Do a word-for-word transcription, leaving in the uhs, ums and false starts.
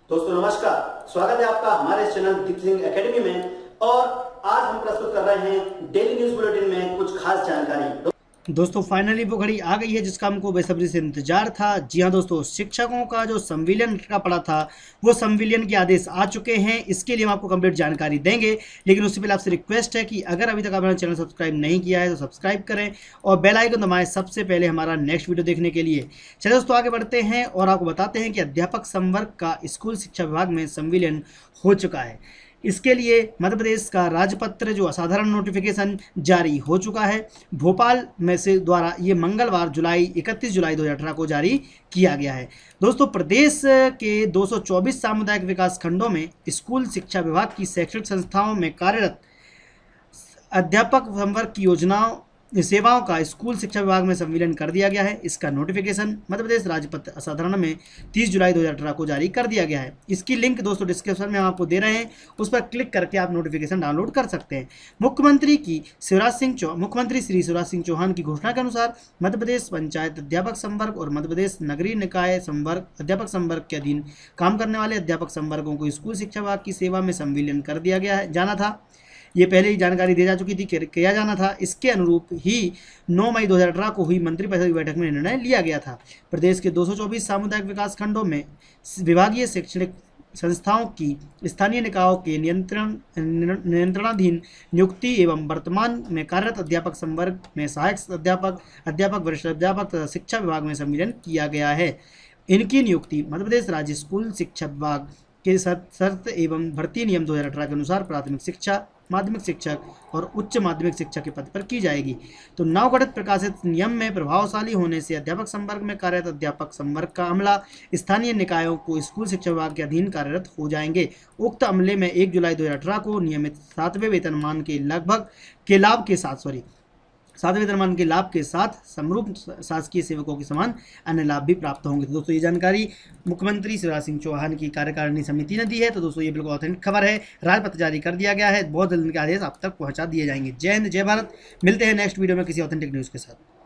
दोस्तों नमस्कार, स्वागत है आपका हमारे इस चैनल दीप सिंह एकेडमी में। और आज हम प्रस्तुत कर रहे हैं डेली न्यूज बुलेटिन में कुछ खास जानकारी। दोस्तों फाइनली वो घड़ी आ गई है जिसका हमको बेसब्री से इंतजार था। जी हाँ दोस्तों, शिक्षकों का जो संविलियन का पड़ा था वो संविलियन के आदेश आ चुके हैं। इसके लिए हम आपको कंप्लीट जानकारी देंगे, लेकिन उससे पहले आपसे रिक्वेस्ट है कि अगर अभी तक आपने चैनल सब्सक्राइब नहीं किया है तो सब्सक्राइब करें और बेल आइकन दबाएं सबसे पहले हमारा नेक्स्ट वीडियो देखने के लिए। चलिए दोस्तों आगे बढ़ते हैं और आपको बताते हैं कि अध्यापक संवर्ग का स्कूल शिक्षा विभाग में संविलियन हो चुका है। इसके लिए मध्य प्रदेश का राजपत्र जो असाधारण नोटिफिकेशन जारी हो चुका है। भोपाल में से द्वारा ये मंगलवार जुलाई इकतीस जुलाई दो हज़ार अठारह को जारी किया गया है। दोस्तों प्रदेश के दो सौ चौबीस सामुदायिक विकास खंडों में स्कूल शिक्षा विभाग की शैक्षणिक संस्थाओं में कार्यरत अध्यापक संवर्ग की योजनाओं सेवाओं का स्कूल शिक्षा विभाग में संविलियन कर दिया गया है। इसका नोटिफिकेशन मध्य प्रदेश राजपत्र असाधारण में तीस जुलाई दो हज़ार अठारह को जारी कर दिया गया है। इसकी लिंक दोस्तों डिस्क्रिप्शन में हम आपको दे रहे हैं, उस पर क्लिक करके आप नोटिफिकेशन डाउनलोड कर सकते हैं। मुख्यमंत्री की शिवराज सिंह चौ मुख्यमंत्री श्री शिवराज सिंह चौहान की घोषणा के अनुसार मध्य प्रदेश पंचायत अध्यापक संवर्ग और मध्य प्रदेश नगरीय निकाय संवर्ग अध्यापक संवर्ग के अधीन काम करने वाले अध्यापक संवर्गों को स्कूल शिक्षा विभाग की सेवा में संविलियन कर दिया गया है जाना था। ये पहले ही जानकारी दी जा चुकी थी, किया जाना था। इसके अनुरूप ही नौ मई दो हज़ार अठारह को हुई मंत्रिपरिषद की बैठक में निर्णय लिया गया था। प्रदेश के दो सौ चौबीस सामुदायिक विकास खंडों में विभागीय शैक्षणिक संस्थाओं की स्थानीय निकायों के नियंत्रण नियंत्रणाधीन नियुक्ति एवं वर्तमान में कार्यरत अध्यापक संवर्ग में सहायक अध्यापक अध्यापक वरिष्ठ अध्यापक तथा शिक्षा विभाग में संविलियन किया गया है। इनकी नियुक्ति मध्य प्रदेश राज्य स्कूल शिक्षा विभाग के शर्त एवं भर्ती नियम दो हज़ार अठारह के अनुसार प्राथमिक शिक्षा, माध्यमिक शिक्षक और उच्च माध्यमिक शिक्षक के पद पर की जाएगी। तो नवगठित प्रकाशित नियम में प्रभावशाली होने से अध्यापक संवर्ग में कार्यरत अध्यापक संवर्ग का अमला स्थानीय निकायों को स्कूल शिक्षा विभाग के अधीन कार्यरत हो जाएंगे। उक्त अमले में एक जुलाई दो हज़ार अठारह को नियमित सातवें वेतनमान के लगभग के लाभ के साथ सॉरी सातवें वेतनमान के लाभ के साथ समरूप शासकीय सेवकों के समान अन्य लाभ भी प्राप्त होंगे। तो दोस्तों ये जानकारी मुख्यमंत्री शिवराज सिंह चौहान की कार्यकारिणी समिति ने दी है। तो दोस्तों ये बिल्कुल ऑथेंटिक खबर है, राजपत्र जारी कर दिया गया है, बहुत जल्द इनके आदेश आप तक पहुंचा दिए जाएंगे। जय हिंद, जय भारत। मिलते हैं नेक्स्ट वीडियो में किसी ऑथेंटिक न्यूज़ के साथ।